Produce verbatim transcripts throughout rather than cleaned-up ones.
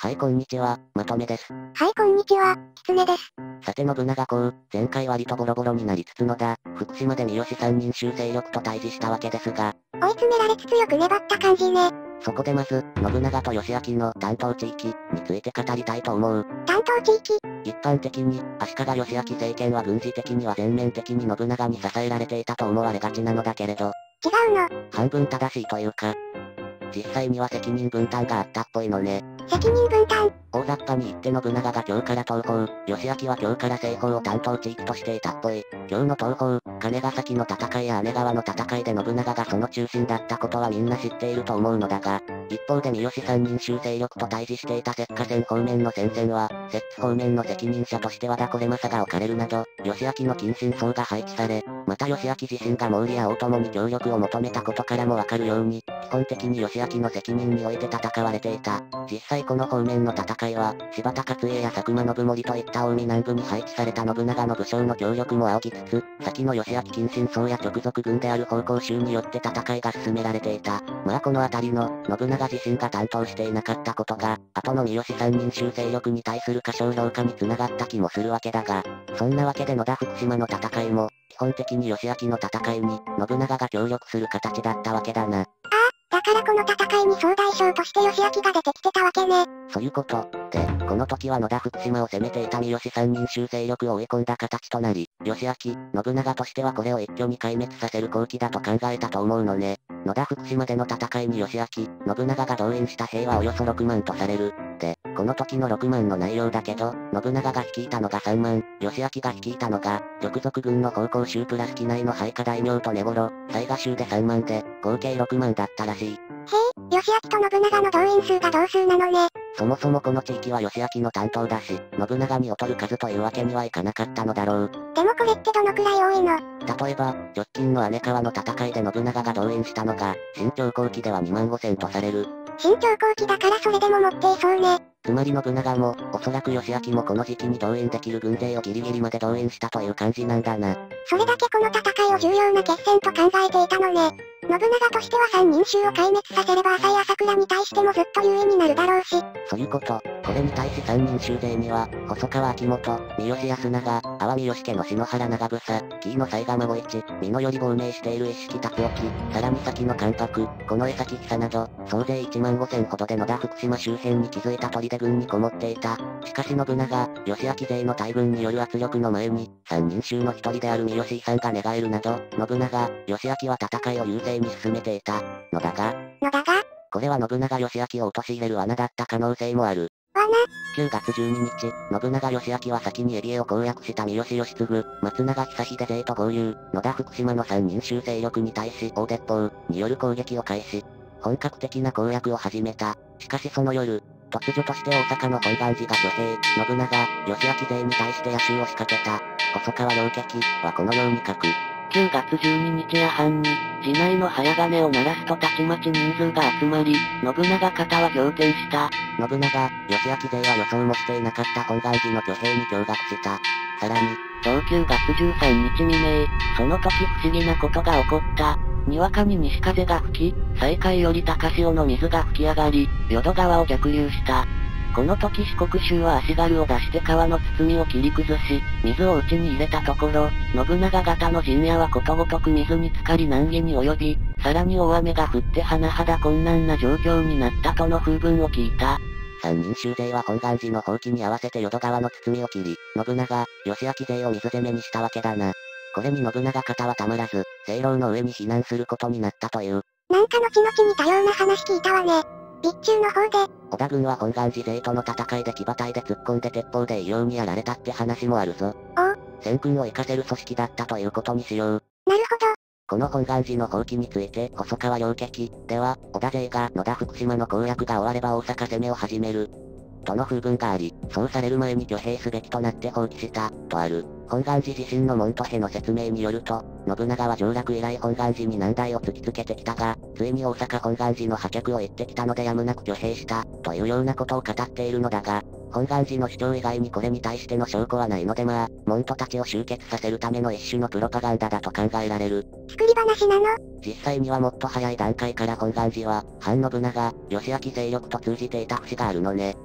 はい、こんにちは、まとめです。 はい、こんにちは、きつねです。 さて信長公、前回割とボロボロになりつつ野田、福島で三好三人衆勢力と対峙したわけですが、 追い詰められつつよく粘った感じね。 そこでまず、信長と義昭の担当地域について語りたいと思う。 担当地域。 一般的に、足利義昭政権は軍事的には全面的に信長に支えられていたと思われがちなのだけれど、 違うの。 半分正しいというか、実際には責任分担があったっぽいのね。 責任分担。 大雑把に言って信長が京から東方、義昭は京から西方を担当地域としていたっぽい。京の東方、金ヶ崎の戦いや姉川の戦いで信長がその中心だったことはみんな知っていると思うのだが、一方で三好三人衆勢力と対峙していた摂津線方面の戦線は、摂津方面の責任者として和田惟政が置かれるなど、義昭の近親層が配置され、また義昭自身が毛利や大友に協力を求めたことからもわかるように、基本的に義昭の責任において戦われていた。実際この方面の戦いは、柴田勝家や佐久間信盛といった近江南部に配置された信長の武将の協力も仰ぎつつ、先の義昭近親層や直属軍である方向州によって戦いが進められていた。まあこのあたりの、信長自身が担当していなかったことが、後の三好三人衆勢力に対する過小評価に繋がった気もするわけだが、そんなわけで野田福島の戦いも、基本的に義昭の戦いに、信長が協力する形だったわけだな。 ああ、だからこの戦いに総大将として義昭が出てきてたわけね。 そういうこと。で、この時は野田福島を攻めていた三好三人衆勢力を追い込んだ形となり、義昭、信長としてはこれを一挙に壊滅させる好機だと考えたと思うのね。野田福島での戦いに義昭、信長が動員した兵はおよそろくまんとされる。で、この時のろくまんの内容だけど、信長が率いたのがさんまん、義昭が率いたのが、直属軍の方向州プラス機内の配下大名と根頃、雑賀衆でさんまんで、合計ろくまんだったらしい。 へえ、義昭と信長の動員数が同数なのね。 そもそもこの地域は義昭の担当だし、信長に劣る数というわけにはいかなかったのだろう。 でもこれってどのくらい多いの？ 例えば、直近の姉川の戦いで信長が動員したのが、新長後期ではにまんごせんとされる。 新長後期だからそれでも持っていそうね。 つまり信長も、おそらく義昭もこの時期に動員できる軍勢をギリギリまで動員したという感じなんだな。 それだけこの戦いを重要な決戦と考えていたのね。信長としては三人衆を壊滅させれば浅井朝倉に対してもずっと優位になるだろうし。 そういうこと。これに対し三人衆勢には、細川秋元、三好康長、阿波三好家の篠原長房、紀伊の西賀孫一、美濃より亡命している一色達興、さらに先の関白、近衛崎久など、総勢いちまんごせんほどで野田福島周辺に築いた砦軍にこもっていた。しかし信長、義昭勢の大軍による圧力の前に、三人衆の一人である三好遺産が寝返るなど、信長、義昭は戦いを優勢に進めていたのだが、 のだがこれは信長義昭を陥れる罠だった可能性もある。 罠？ しちがつじゅうににち、信長義昭は先に海老を攻略した三好義継、松永久秀勢と合流、野田福島の三人衆勢力に対し大鉄砲による攻撃を開始。本格的な攻略を始めた。しかしその夜、突如として大阪の本願寺が挙兵、信長、義昭勢に対して野襲を仕掛けた。細川両家はこのように書く。 しちがつじゅうににち夜半に、寺内の早鐘を鳴らすとたちまち人数が集まり、信長方は仰天した。 信長、義昭勢は予想もしていなかった本願寺の挙兵に驚愕した。さらに、 同しちがつじゅうさんにち未明、その時不思議なことが起こった。にわかに西風が吹き、西海より高潮の水が吹き上がり、淀川を逆流した。この時四国衆は足軽を出して川の包みを切り崩し、水を内に入れたところ、信長方の陣屋はことごとく水に浸かり難儀に及び、さらに大雨が降って甚だ困難な状況になったとの風聞を聞いた。 三人衆勢は本願寺の放棄に合わせて淀川の包みを切り、信長、義昭勢を水攻めにしたわけだな。これに信長方はたまらず、清楼の上に避難することになったという。 なんか後々似たような話聞いたわね。備中の方で。 織田軍は本願寺勢との戦いで騎馬隊で突っ込んで鉄砲で異様にやられたって話もあるぞ。 おう。 戦訓を活かせる組織だったということにしよう。 なるほど。 この本願寺の放棄について、細川両家では、織田勢が野田福島の攻略が終われば大阪攻めを始める。との風聞があり、そうされる前に挙兵すべきとなって放棄した、とある。本願寺自身の門徒兵の説明によると、信長は上洛以来本願寺に難題を突きつけてきたが、ついに大阪本願寺の破却を言ってきたのでやむなく挙兵した、というようなことを語っているのだが、本願寺の主張以外にこれに対しての証拠はないのでまあ、門徒たちを集結させるための一種のプロパガンダだと考えられる。 作り話なの？ 実際にはもっと早い段階から本願寺は、反信長、義昭勢力と通じていた節があるのね。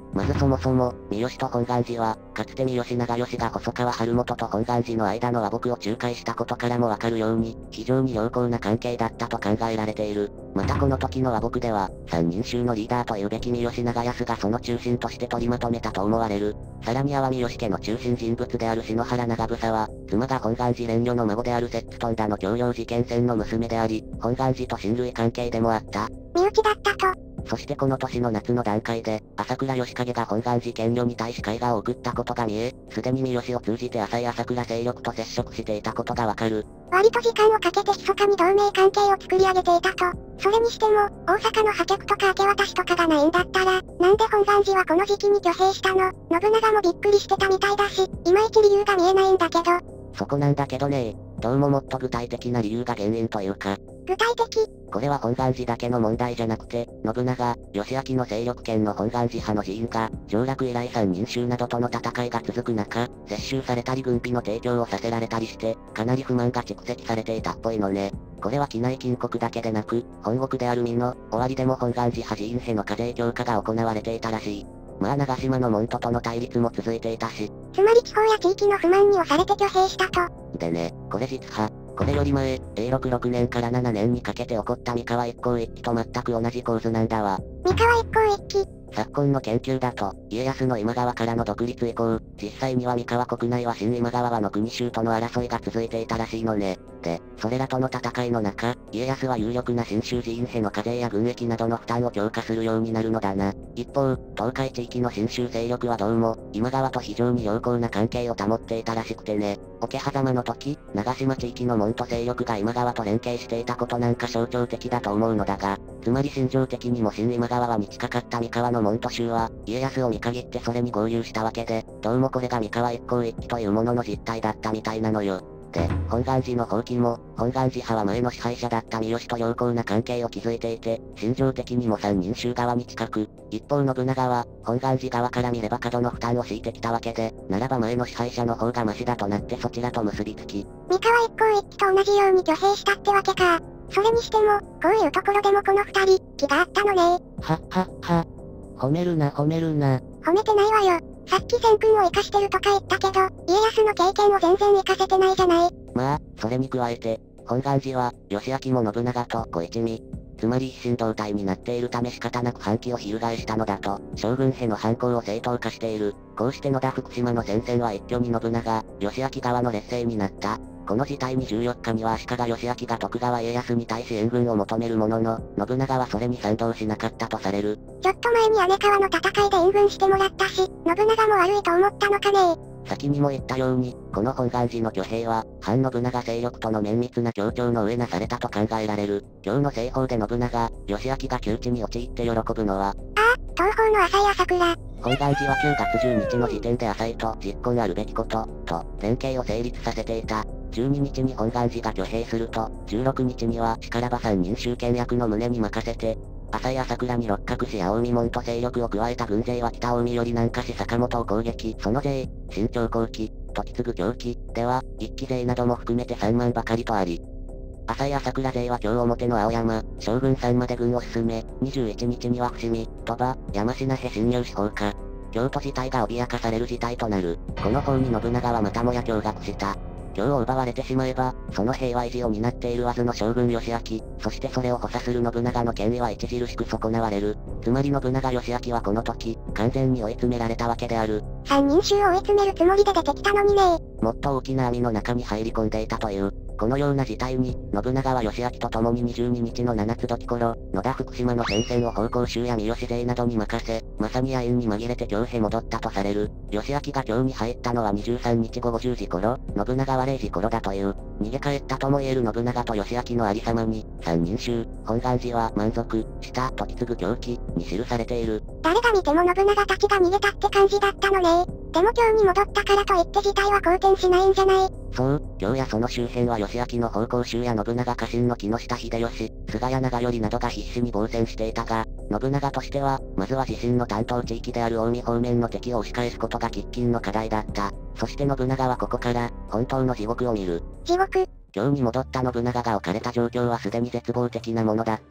まずそもそも、三好と本願寺は、かつて三好長慶が細川晴元と本願寺の間の和睦を仲介したことからもわかるように、非常に良好な関係だったと考えられている。またこの時の和睦では、三人衆のリーダーというべき三好長康がその中心として取りまとめたと思われる。さらには三好家の中心人物である篠原長房は、妻が本願寺蓮女の孫である摂津富田の強要事件線の娘であり、本願寺と親類関係でもあった。 身内だったと。 そしてこの年の夏の段階で、朝倉義景が本願寺賢女に対し絵画を送ったことが見え、すでに三好を通じて浅井朝倉勢力と接触していたことがわかる。 割と時間をかけて密かに同盟関係を作り上げていたと。それにしても、大阪の破局とか明け渡しとかがないんだったら、なんで本願寺はこの時期に挙兵したの？信長もびっくりしてたみたいだし、いまいち理由が見えないんだけど。 そこなんだけどねどうももっと具体的な理由が原因というか。 具体的？ これは本願寺だけの問題じゃなくて、信長、義明の勢力圏の本願寺派の寺院が、上洛以来三人衆などとの戦いが続く中、接収されたり軍備の提供をさせられたりして、かなり不満が蓄積されていたっぽいのね。これは畿内近国だけでなく、本国である美濃、尾張でも本願寺派寺院への課税強化が行われていたらしい。まあ長島の門徒との対立も続いていたし。 つまり地方や地域の不満に押されて挙兵したと。 でね、これ実は、これより前、えいろくろくねんからななねんにかけて起こった三河一向一揆と全く同じ構図なんだわ。 三河一向一揆。 昨今の研究だと、家康の今川からの独立以降、実際には三河国内は新今川はの国衆との争いが続いていたらしいのね。で、それらとの戦いの中、家康は有力な新州寺院への課税や軍役などの負担を強化するようになるのだな。一方、東海地域の新州勢力はどうも、今川と非常に良好な関係を保っていたらしくてね。桶狭間の時、長島地域の門徒勢力が今川と連携していたことなんか象徴的だと思うのだが、つまり心情的にも新今川に近かった三河の門徒衆は、家康を見限ってそれに合流したわけで、どうもこれが三河一向一揆というものの実態だったみたいなのよ。で、本願寺の放棄も、本願寺派は前の支配者だった三好と良好な関係を築いていて、心情的にも三人衆側に近く、一方信長は、本願寺側から見れば過度の負担を強いてきたわけで、ならば前の支配者の方がマシだとなってそちらと結びつき。 三河一向一揆と同じように挙兵したってわけか。それにしても、こういうところでもこの二人、気があったのね。 はっはっは。褒めるな褒めるな。 褒めてないわよ。さっき戦訓を活かしてるとか言ったけど、家康の経験を全然活かせてないじゃない。 まあ、それに加えて、本願寺は、義明も信長と小一味、つまり一心同体になっているため仕方なく反旗を翻したのだと、将軍への反抗を正当化している。こうして野田福島の戦線は一挙に信長、義明側の劣勢になった。この事態にじゅうよっかには足利義昭が徳川家康に対し援軍を求めるものの、信長はそれに賛同しなかったとされる。 ちょっと前に姉川の戦いで援軍してもらったし、信長も悪いと思ったのかね。 先にも言ったように、この本願寺の挙兵は、反信長勢力との綿密な協調の上なされたと考えられる。今日の西方で信長、義明が窮地に陥って喜ぶのは、 ああ、東方の浅井朝倉。 本願寺はくがつじゅうにちの時点で浅井と実行あるべきこと、と、連携を成立させていた。じゅうににちに本願寺が挙兵すると、じゅうろくにちには力場三人衆権役の旨に任せて、浅井朝倉に六角氏や近江門と勢力を加えた軍勢は北近江より南下し坂本を攻撃。その勢、新長後期、時継狂気、では、一騎勢なども含めてさんまんばかりとあり、浅井朝倉勢は今日表の青山、将軍さんまで軍を進め、にじゅういちにちには伏見、鳥羽、山科へ侵入し放火。京都自体が脅かされる事態となる。この方に信長はまたもや驚愕した。京を奪われてしまえば、その平和維持を担っているはずの将軍義明、そしてそれを補佐する信長の権威は著しく損なわれる。つまり信長義明はこの時、完全に追い詰められたわけである。 三人衆を追い詰めるつもりで出てきたのにね。 もっと大きな網の中に入り込んでいたという。このような事態に、信長は義明と共ににじゅうににちのしちつ時頃、野田福島の戦線を方向州や三好勢などに任せ、まさに野因に紛れて京へ戻ったとされる。義明が京に入ったのはにじゅうさんにちごごじゅうじ頃、信長はれいじ頃だという。逃げ帰ったとも言える信長と義明のありさまに、三人衆、本願寺は満足した時継ぐ狂気に記されている。 誰が見ても信長たちが逃げたって感じだったのね。でも京に戻ったからといって事態は好転しないんじゃない？ そう、京やその周辺は義明の方向州や信長家臣の木下秀吉、菅谷長頼などが必死に防戦していたが、信長としては、まずは自身の担当地域である近江方面の敵を押し返すことが喫緊の課題だった。そして信長はここから、本当の地獄を見る。 地獄？ 京に戻った信長が置かれた状況はすでに絶望的なものだった。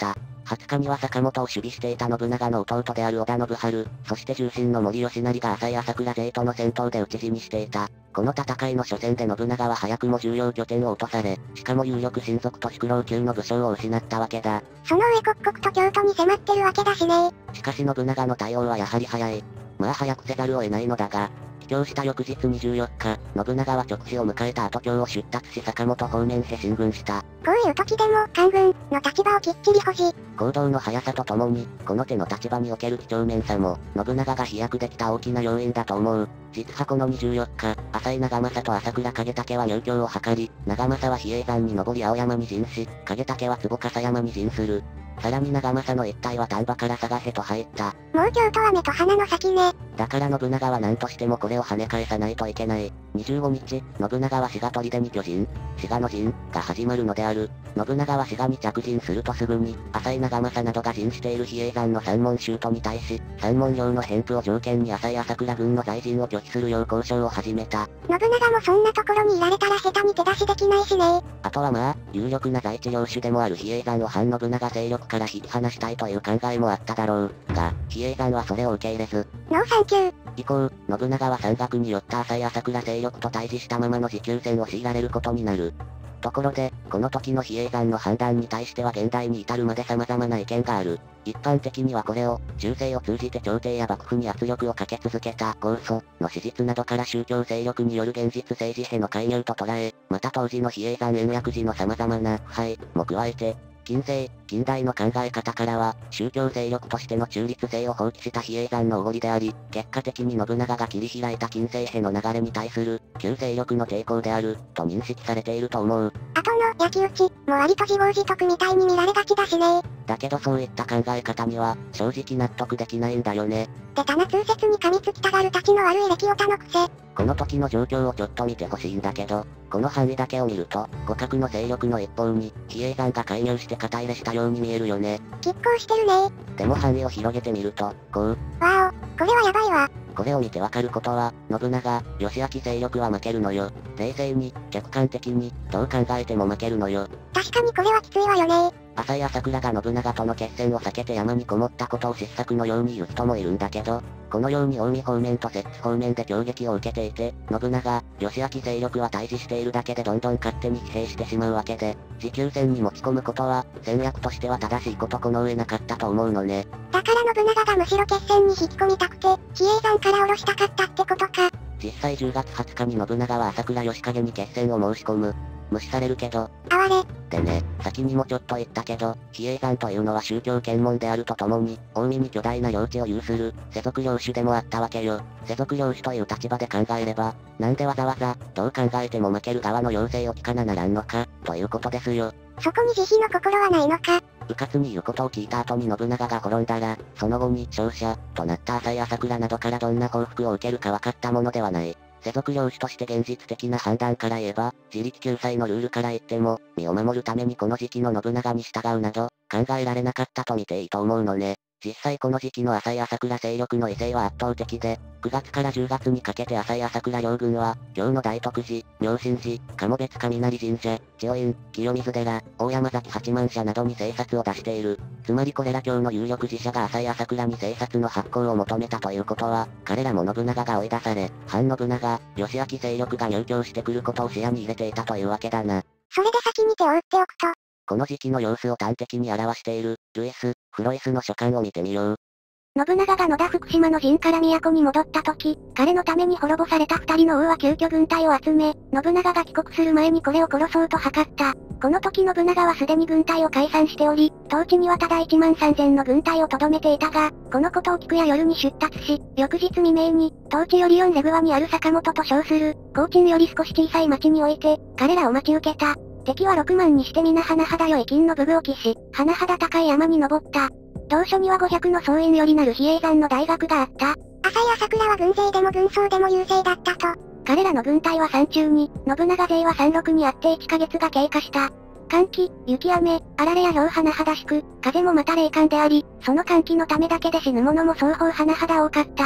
はつかには坂本を守備していた信長の弟である織田信春、そして重臣の森吉成が浅井朝倉勢との戦闘で討ち死にしていた。この戦いの初戦で信長は早くも重要拠点を落とされ、しかも有力親族と宿老級の武将を失ったわけだ。 その上刻々と京都に迫ってるわけだしね。 しかし信長の対応はやはり早い。まあ早くせざるを得ないのだが、帰京した翌日にじゅうよっか、信長は直使を迎えた後京を出立し坂本方面へ進軍した。 こういう時でも、官軍の立場をきっちり保持。 行動の速さとともに、この手の立場における几帳面さも、信長が飛躍できた大きな要因だと思う。実はこのにじゅうよっか、浅井長政と朝倉景武は入京を図り、長政は比叡山に登り青山に陣し、景武は坪笠山に陣する。さらに長政の一帯は丹波から佐賀へと入った。 もう京都は目と鼻の先ね。 だから信長は何としてもこれを跳ね返さないといけない。にじゅうごにち、信長は滋賀砦に拠陣、滋賀の陣が始まるのである。信長は滋賀に着陣するとすぐに、浅井長政などが陣している比叡山の三門衆都に対し、三門領の返付を条件に浅井朝倉軍の在陣を拒否するよう交渉を始めた。 信長もそんなところにいられたら下手に手出しできないしね。 あとはまあ、有力な在地領主でもある比叡山を反信長勢力から引き離したいという考えもあっただろう。が、比叡山はそれを受け入れず。 ノーサンキュー。 以降、信長は山岳によった浅井朝倉勢力と対峙したままの持久戦を強いられることになる。ところで、この時の比叡山の判断に対しては現代に至るまで様々な意見がある。一般的にはこれを、中世を通じて朝廷や幕府に圧力をかけ続けた高祖の史実などから宗教勢力による現実政治への介入と捉え、また当時の比叡山延暦寺の様々な腐敗も加えて、近世、近代の考え方からは、宗教勢力としての中立性を放棄した比叡山のおごりであり、結果的に信長が切り開いた近世への流れに対する、旧勢力の抵抗である、と認識されていると思う。 後の焼き討ち、も割と自業自得みたいに見られがちだしね。 だけどそういった考え方には、正直納得できないんだよね。 でたな通説に噛みつきたがるたちの悪い歴オタの癖。 この時の状況をちょっと見てほしいんだけど、この範囲だけを見ると、互角の勢力の一方に、比叡山が介入して肩入れしたように見えるよね。 拮抗してるね。 でも範囲を広げてみると、こう。 わお、これはやばいわ。 これを見てわかることは、信長、義明勢力は負けるのよ。冷静に、客観的に、どう考えても負けるのよ。 確かにこれはきついわよね。 浅井朝倉が信長との決戦を避けて山にこもったことを失策のように言う人もいるんだけど、このように近江方面と摂津方面で攻撃を受けていて、信長、義明勢力は対峙しているだけでどんどん勝手に疲弊してしまうわけで、持久戦に持ち込むことは、戦略としては正しいことこの上なかったと思うのね。 だから信長がむしろ決戦に引き込みたくて、比叡山から下ろしたかったってことか。 実際じゅうがつはつかに信長は朝倉義景に決戦を申し込む。無視されるけど。 哀れ。 でね、先にもちょっと言ったけど、比叡山というのは宗教検問であるとともに、近江に巨大な領地を有する、世俗領主でもあったわけよ。世俗領主という立場で考えれば、なんでわざわざ、どう考えても負ける側の要請を聞かなならんのか、ということですよ。 そこに慈悲の心はないのか。 迂闊に言うことを聞いた後に信長が滅んだら、その後に勝者、となった浅井朝倉などからどんな報復を受けるか分かったものではない。世俗領主として現実的な判断から言えば、自力救済のルールから言っても、身を守るためにこの時期の信長に従うなど、考えられなかったと見ていいと思うのね。実際この時期の浅井朝倉勢力の威勢は圧倒的で、くがつからじゅうがつにかけて浅井朝倉両軍は、京の大徳寺、妙心寺、鴨別雷神社、千代院、清水寺、大山崎八幡社などに征殺を出している。つまりこれら京の有力寺社が浅井朝倉に征殺の発行を求めたということは、彼らも信長が追い出され、反信長、義明勢力が入京してくることを視野に入れていたというわけだな。 それで先に手を打っておくと、 この時期の様子を端的に表している、ルイス、フロイスの書簡を見てみよう。 信長が野田福島の陣から都に戻った時、彼のために滅ぼされた二人の王は急遽軍隊を集め、信長が帰国する前にこれを殺そうと図った。この時信長はすでに軍隊を解散しており、当地にはただいちまんさんぜんの軍隊を留めていたが、このことを聞くや夜に出立し、翌日未明に、当地よりよんレグワにある坂本と称する、高知より少し小さい町において、彼らを待ち受けた。敵はろくまんにして皆甚だ良い金の武具を着し、甚だ高い山に登った。同所にはごひゃくの総員よりなる比叡山の大学があった。浅井朝倉は軍勢でも軍装でも優勢だったと。彼らの軍隊は山中に、信長勢は山麓にあっていっかげつが経過した。寒気、雪雨、あられや氷甚だしく、風もまた冷寒であり、その寒気のためだけで死ぬ者も双方甚だ多かった。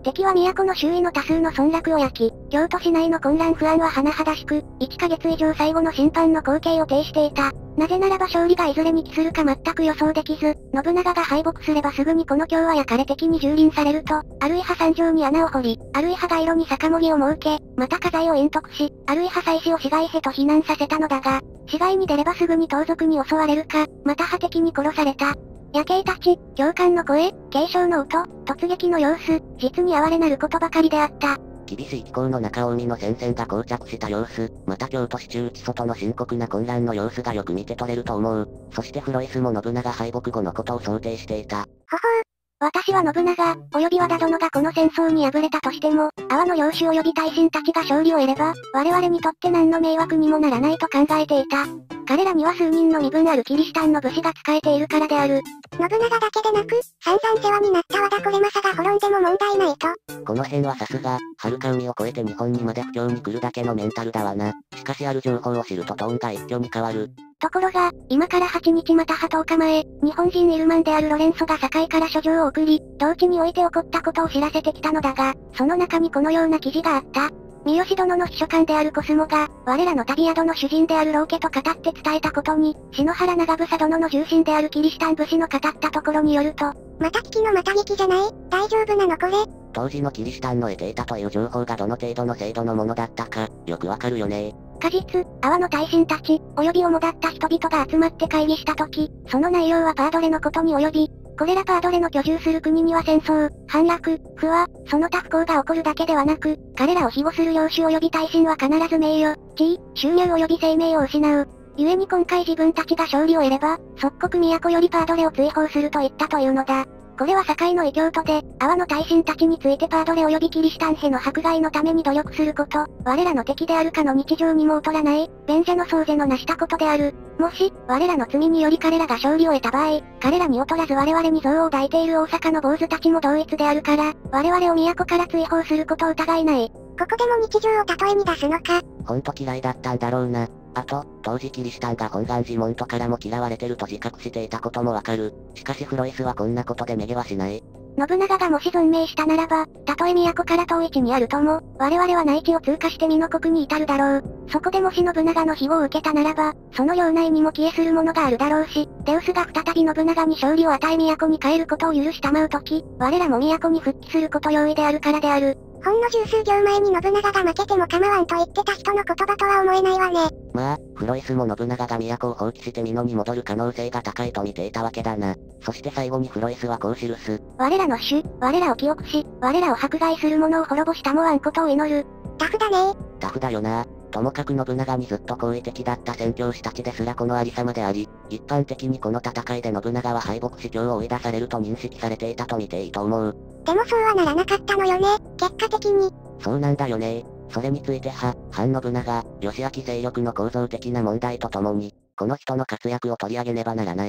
敵は都の周囲の多数の村落を焼き、京都市内の混乱不安は甚だしく、いっかげつ以上最後の審判の光景を呈していた。なぜならば勝利がいずれに帰するか全く予想できず、信長が敗北すればすぐにこの京は焼かれ敵に蹂躙されると、あるいは山上に穴を掘り、あるいは街路に酒盛りを設け、また家財を隠匿し、あるいは妻子を市街へと避難させたのだが、市街に出ればすぐに盗賊に襲われるか、または敵に殺された。夜警たち、教官の声、警鐘の音、突撃の様子、実に哀れなることばかりであった。 厳しい気候の中近江の戦線が膠着した様子、また京都市中内外の深刻な混乱の様子がよく見て取れると思う。そしてフロイスも信長敗北後のことを想定していた。 ほほう。私は信長、及び和田殿がこの戦争に敗れたとしても、阿波の領主及び大臣たちが勝利を得れば、我々にとって何の迷惑にもならないと考えていた。彼らには数人の身分あるキリシタンの武士が仕えているからである。 信長だけでなく、散々世話になった和田惟政が滅んでも問題ないと。 この辺はさすが、遥か海を越えて日本にまで布教に来るだけのメンタルだわな。しかしある情報を知るとトーンが一挙に変わる。 ところが、今からはちにちまたはとおかまえ、日本人イルマンであるロレンソが堺から書状を送り、同地において起こったことを知らせてきたのだが、その中にこのような記事があった。三好殿の秘書官であるコスモが、我らの旅宿の主人である老家と語って伝えたことに、篠原長房殿の重臣であるキリシタン武士の語ったところによると、 また聞きのまた聞きじゃない？大丈夫なのこれ？ 当時のキリシタンの得ていたという情報がどの程度の精度のものだったか、よくわかるよね。 果実、阿波の大臣たち、及び主だった人々が集まって会議したとき、その内容はパードレのことに及び、これらパードレの居住する国には戦争、反落、不和、その他不幸が起こるだけではなく、彼らを庇護する領主及び大臣は必ず名誉、地位、収入及び生命を失う。故に今回自分たちが勝利を得れば、即刻都よりパードレを追放すると言ったというのだ。これは堺の異教徒で、阿波の大臣たちについてパードレ及びキリシタン兵の迫害のために努力すること、我らの敵であるかの日常にも劣らない、弁者の総勢の成したことである。もし、我らの罪により彼らが勝利を得た場合、彼らに劣らず我々に憎悪を抱いている大阪の坊主たちも同一であるから、我々を都から追放することを疑いない。ここでも日常を例えに出すのか。 ほんと嫌いだったんだろうな。あと、当時キリシタンが本願寺門徒からも嫌われてると自覚していたこともわかる。しかしフロイスはこんなことでめげはしない。 信長がもし存命したならば、たとえ都から遠い地にあるとも、我々は内地を通過して美濃国に至るだろう。そこでもし信長の庇護を受けたならば、その領内にも消えするものがあるだろうし、デウスが再び信長に勝利を与え都に帰ることを許したまうとき、我らも都に復帰すること容易であるからである。ほんの十数秒前に信長が負けても構わんと言ってた人の言葉とは思えないわね。 まあ、フロイスも信長が都を放棄して美濃に戻る可能性が高いと見ていたわけだな。そして最後にフロイスはこう記す。 我らの主、我らを記憶し、我らを迫害する者を滅ぼしたもわんことを祈る。タフだね。 タフだよな。ともかく信長にずっと好意的だった宣教師たちですらこのありさまであり、一般的にこの戦いで信長は敗北し京を追い出されると認識されていたと見ていいと思う。 でもそうはならなかったのよね、結果的に。 そうなんだよね。それについては、反信長、義明勢力の構造的な問題とともに、この人の活躍を取り上げねばならない。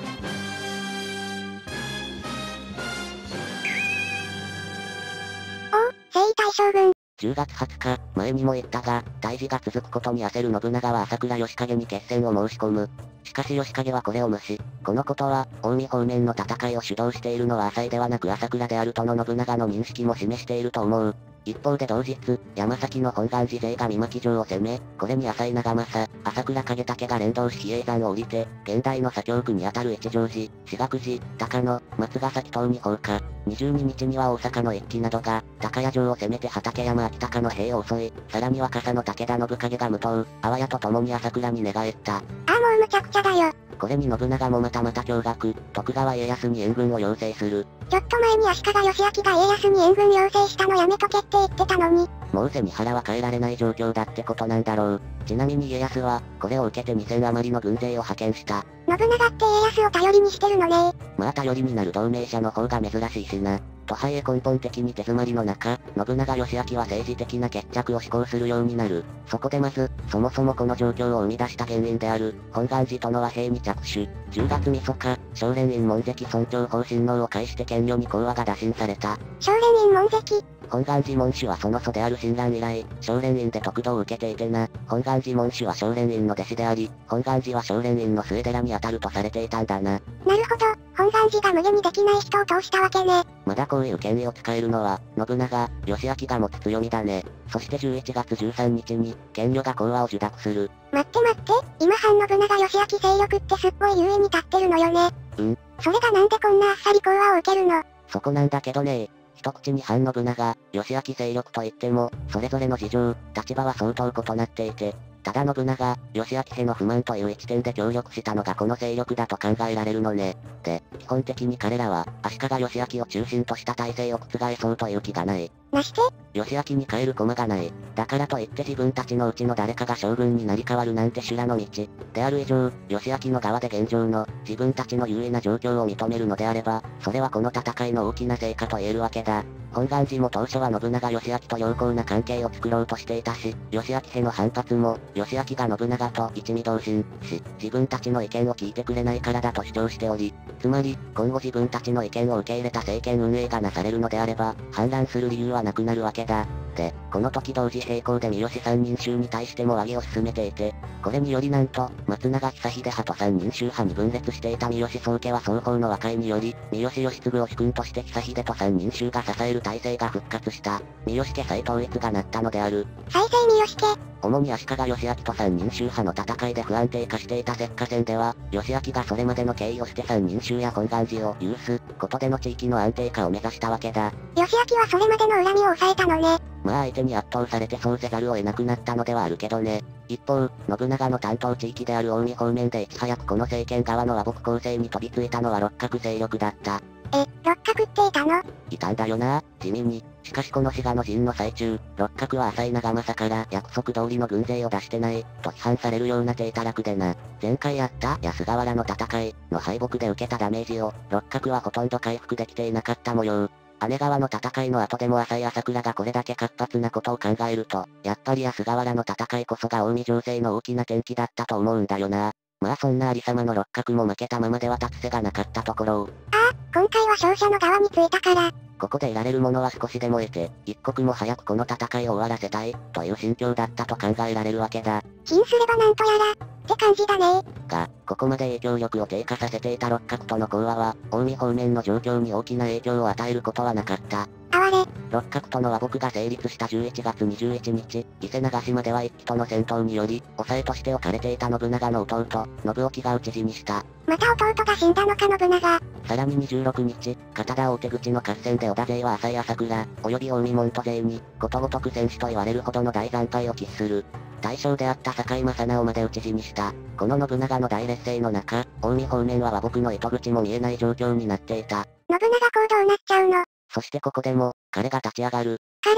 お、征夷大将軍。 じゅうがつはつか、前にも言ったが、大事が続くことに焦る信長は朝倉義景に決戦を申し込む。しかし義景はこれを無視。このことは、近江方面の戦いを主導しているのは浅井ではなく朝倉であるとの信長の認識も示していると思う。一方で同日、山崎の本願寺勢が三巻城を攻め、これに浅井長政、朝倉景武が連動し比叡山を降りて、現代の左京区にあたる一乗寺、志岳寺、高野、松ヶ崎等に放火。にじゅうににちには大阪の一揆などが、高谷城を攻めて畠山秋高の兵を襲い、さらには笠の武田信景が無刀、阿波屋と共に朝倉に寝返った。 ああもうむちゃくちゃだよ。 これに信長もまたまた驚愕、徳川家康に援軍を要請する。 ちょっと前に足利義昭が家康に援軍要請したのやめとけって言ってたのに。 もう背に腹は変えられない状況だってことなんだろう。ちなみに家康は、これを受けてにせん余りの軍勢を派遣した。 信長って家康を頼りにしてるのね。 まあ頼りになる同盟者の方が珍しいしな。とはいえ根本的に手詰まりの中、信長義昭は政治的な決着を志向するようになる。そこでまず、そもそもこの状況を生み出した原因である、本願寺との和平に着手。じゅうがつみそか、少蓮院門跡尊重法親王を介して権慮に講和が打診された。 少蓮院門跡。 本願寺門主はその祖である親鸞以来、少蓮院で得度を受けていてな、本願寺門主は少蓮院の弟子であり、本願寺は少蓮院の末寺に当たるとされていたんだな。 なるほど、本願寺が無限にできない人を通したわけね。 まだこういう権威を使えるのは、信長、義昭が持つ強みだね。そしてじゅういちがつじゅうさんにちに、賢慮が講和を受諾する。 待って待って、今反信長義昭勢力ってすっごい優位に立ってるのよね。 うん。 それがなんでこんなあっさり講和を受けるの？ そこなんだけどね。一口に反信長、義昭勢力といっても、それぞれの事情、立場は相当異なっていて、ただ信長、義昭への不満という一点で協力したのがこの勢力だと考えられるのね。で、基本的に彼らは、足利義昭を中心とした体制を覆そうという気がない。 なして？ 義昭に変える駒がない。だからといって自分たちのうちの誰かが将軍になり変わるなんて修羅の道。である以上、義昭の側で現状の、自分たちの優位な状況を認めるのであれば、それはこの戦いの大きな成果と言えるわけだ。本願寺も当初は信長義昭と良好な関係を作ろうとしていたし、義昭への反発も、義昭が信長と一味同心し、自分たちの意見を聞いてくれないからだと主張しており、つまり、今後自分たちの意見を受け入れた政権運営がなされるのであれば、反乱する理由はなくなるわけだ。で、この時同時並行で三好三人衆に対しても和議を進めていて、これによりなんと、松永久秀派と三人衆派に分裂していた三好宗家は双方の和解により、三好義継を主君として久秀と三人衆が支える体制が復活した。三好家再統一がなったのである。 再生三好家。 主に足利義昭と三人衆派の戦いで不安定化していた石化戦では、義昭がそれまでの経緯をして三人衆や本願寺を有すことでの地域の安定化を目指したわけだ。 義昭はそれまでの恨みを抑えたのね。 まあ相手に圧倒されてそうせざるを得なくなったのではあるけどね。一方、信長の担当地域である近江方面でいち早くこの政権側の和睦構成に飛びついたのは六角勢力だった。 え、六角っていたの？ いたんだよな、地味に。しかしこの滋賀の陣の最中、六角は浅井長政から約束通りの軍勢を出してない、と批判されるような低たらくでな。前回あった安河原の戦いの敗北で受けたダメージを、六角はほとんど回復できていなかった模様。姉川の戦いの後でも浅井朝倉がこれだけ活発なことを考えると、やっぱり安河原の戦いこそが近江情勢の大きな転機だったと思うんだよな。まあそんなありさまの六角も負けたままでは立つ瀬がなかったところを。 ああ、今回は勝者の側についたから。 ここで得られるものは少しでも得て、一刻も早くこの戦いを終わらせたい、という心境だったと考えられるわけだ。 貧すればなんとやら、って感じだね。 が、ここまで影響力を低下させていた六角との講和は、近江方面の状況に大きな影響を与えることはなかった。 哀れ。 六角との和睦が成立したじゅういちがつにじゅういちにち、伊勢長島では一揆との戦闘により、抑えとして置かれていた信長の弟、信興が討ち死にした。 また弟が死んだのか信長。 さらににじゅうろくにち、片田大手口の合戦で織田勢は浅井朝倉、及び近江門徒勢に、ことごとく戦死と言われるほどの大惨敗を喫する。大将であった堺正直まで討ち死にした。この信長の大劣勢の中、近江方面は和睦の糸口も見えない状況になっていた。 信長こうどうなっちゃうの？ そしてここでも、彼が立ち上がる。 彼？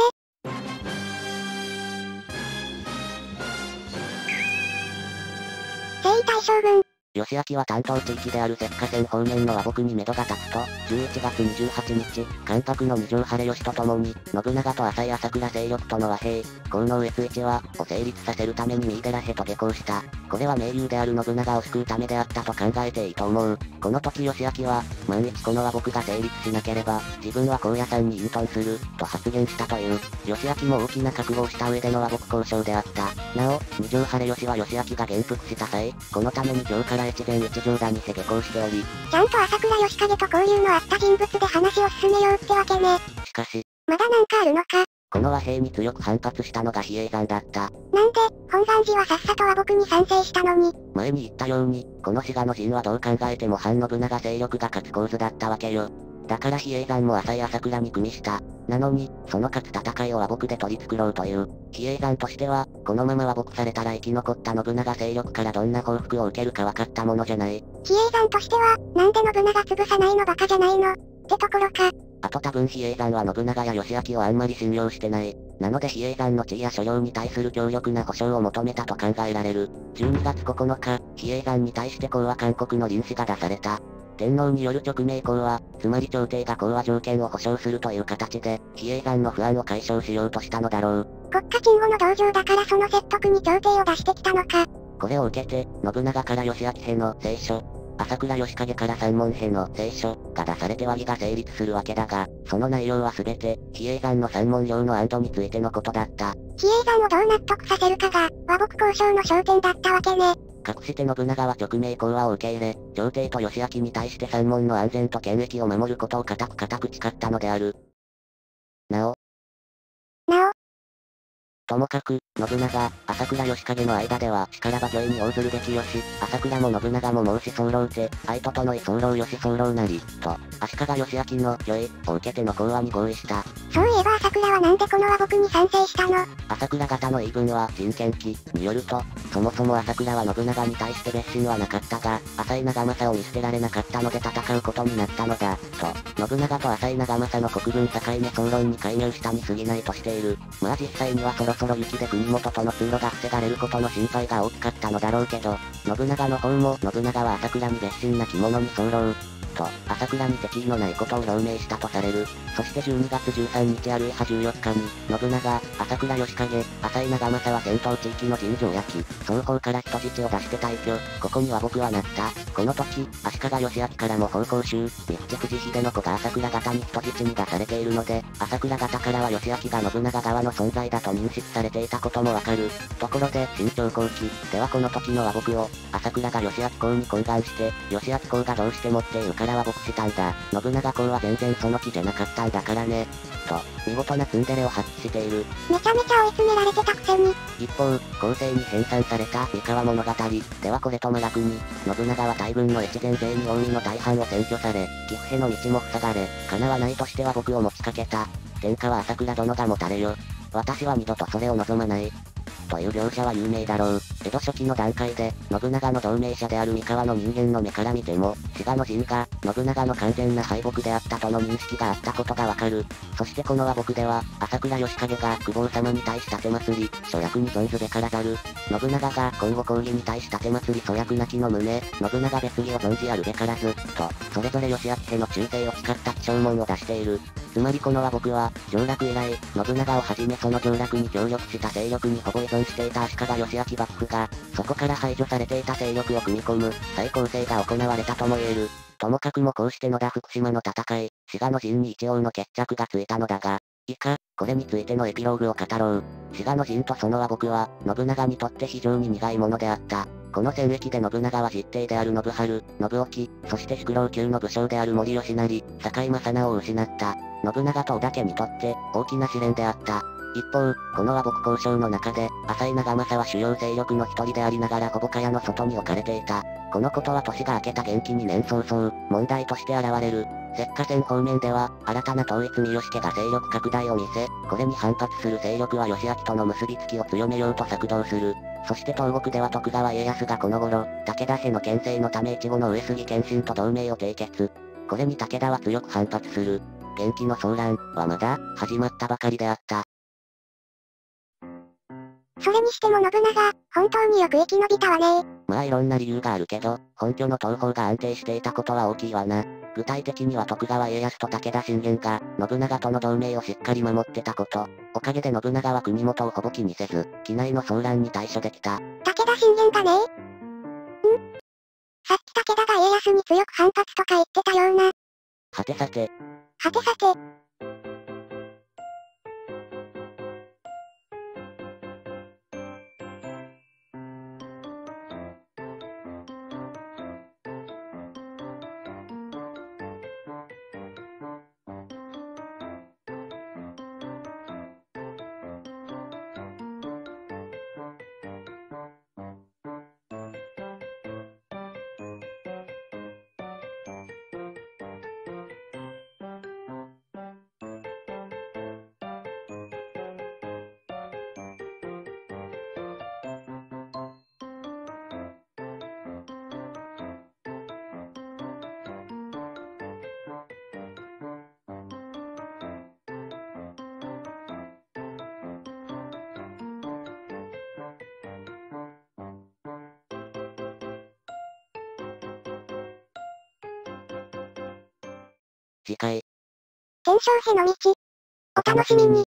征夷大将軍。 義昭は担当地域である石化線方面の和睦に目処が立つと、じゅういちがつにじゅうはちにち、関白の二条晴義と共に、信長と浅井朝倉勢力との和平、河野 エスいち は、を成立させるために三井寺へと下校した。これは盟友である信長を救うためであったと考えていいと思う。この時義昭は、万一この和睦が成立しなければ、自分は高野山に隠遁する、と発言したという。義昭も大きな覚悟をした上での和睦交渉であった。なお、二条晴義は義昭が元服した際、このために今日から越前一条谷へ下校しており、 ちゃんと朝倉義景と交流のあった人物で話を進めようってわけね。 しかし、 まだなんかあるのか。 この和平に強く反発したのが比叡山だった。 なんで、本願寺はさっさと和睦に賛成したのに。 前に言ったように、この滋賀の陣はどう考えても反信長勢力が勝つ構図だったわけよ。だから比叡山も浅井朝倉に組みした。なのに、その勝つ戦いを和睦で取り繕うという。比叡山としては、このまま和睦されたら生き残った信長勢力からどんな報復を受けるか分かったものじゃない。 比叡山としては、なんで信長潰さないのバカじゃないのってところか。 あと多分比叡山は信長や義昭をあんまり信用してない。なので比叡山の地位や所領に対する強力な保証を求めたと考えられる。じゅうにがつここのか、比叡山に対して講和勧告の臨死が出された。天皇による勅命講和、つまり朝廷が講和条件を保証するという形で、比叡山の不安を解消しようとしたのだろう。 国家鎮護の同情だからその説得に朝廷を出してきたのか。 これを受けて、信長から義昭への聖書、朝倉義景から三門への聖書が出されて和議が成立するわけだが、その内容はすべて、比叡山の三門領の安堵についてのことだった。 比叡山をどう納得させるかが、和睦交渉の焦点だったわけね。 かくして信長は勅命講和を受け入れ、朝廷と義昭に対して山門の安全と権益を守ることを固く固く誓ったのである。なお、 なお、 ともかく、信長、朝倉義景の間では力ば御意に応ずるべきよし、朝倉も信長も申し候て、愛ととのい候よし候なり、と、足利義昭の御意を受けての講和に合意した。 そういえば朝倉はなんでこの和睦に賛成したの？ 朝倉方の言い分は、人権記によると、そもそも朝倉は信長に対して別心はなかったが、浅井長政を見捨てられなかったので戦うことになったのだ、と、信長と浅井長政の国分境目総論に介入したに過ぎないとしている。まあ実際にはそろそろ雪で国元との通路が防がれることの心配が大きかったのだろうけど、信長の方も信長は朝倉に別心な着物に候。と、朝倉に敵意のないことを表明したとされる。そしてじゅうにがつじゅうさんにちあるいはじゅうよっかに、信長、朝倉義景、浅井長政は戦闘地域の陣地を焼き、双方から人質を出して退去。ここには僕はなった。この時、足利義昭からも奉公衆、密着寺秀の子が朝倉方に人質に出されているので、朝倉方からは義昭が信長側の存在だと認識されていたこともわかる。ところで、新朝後期ではこの時の和睦を、朝倉が義昭公に懇願して、義昭公がどうしてもっていうから和睦したんだ。信長公は全然その気じゃなかったんだからね。と、見事なツンデレを発揮している。 めちゃめちゃ追い詰められてたくせに。 一方、後世に編纂された三河物語ではこれと真逆に、信長は大軍の越前勢に近江の大半を占拠され、岐阜への道も塞がれ、叶わないとしては僕を持ちかけた。天下は朝倉殿が持たれよ。私は二度とそれを望まない。という描写は有名だろう。江戸初期の段階で、信長の同盟者である三河の人間の目から見ても、滋賀の陣が、信長の完全な敗北であったとの認識があったことがわかる。そしてこの和睦では、朝倉義景が久保様に対し盾祭り、諸役に存ずべからざる。信長が今後公儀に対し盾祭り諸役なきの旨、信長別儀を存じあるべからず、と、それぞれ義昭への忠誠を誓った起請文を出している。つまりこの和睦は、上洛以来、信長をはじめその上洛に協力した勢力にほぼ依存していた足利義昭幕府が、そこから排除されていた勢力を組み込む、再構成が行われたとも言える。ともかくもこうして野田福島の戦い、滋賀の陣に一応の決着がついたのだが、以下、これについてのエピローグを語ろう。滋賀の陣とその和睦は、信長にとって非常に苦いものであった。この戦役で信長は実弟である信春、信興、そして宿老級の武将である森吉成、堺正直を失った。信長と織田家にとって、大きな試練であった。一方、この和睦交渉の中で、浅井長政は主要勢力の一人でありながらほぼ茅の外に置かれていた。このことは年が明けた元気に年早々、問題として現れる。石化線方面では、新たな統一三好家が勢力拡大を見せ、これに反発する勢力は義昭との結びつきを強めようと策動する。そして東国では徳川家康がこの頃、武田家の牽制のため越後の上杉謙信と同盟を締結。これに武田は強く反発する。元気の騒乱はまだ始まったばかりであった。 それにしても信長、本当によく生き延びたわね。 まあいろんな理由があるけど、本拠の東方が安定していたことは大きいわな。具体的には徳川家康と武田信玄が、信長との同盟をしっかり守ってたこと。おかげで信長は国元をほぼ気にせず、畿内の騒乱に対処できた。 武田信玄がね。んさっき武田が家康に強く反発とか言ってたような。 はてさて。 はてさて。 次回。 天正への道。お楽しみに。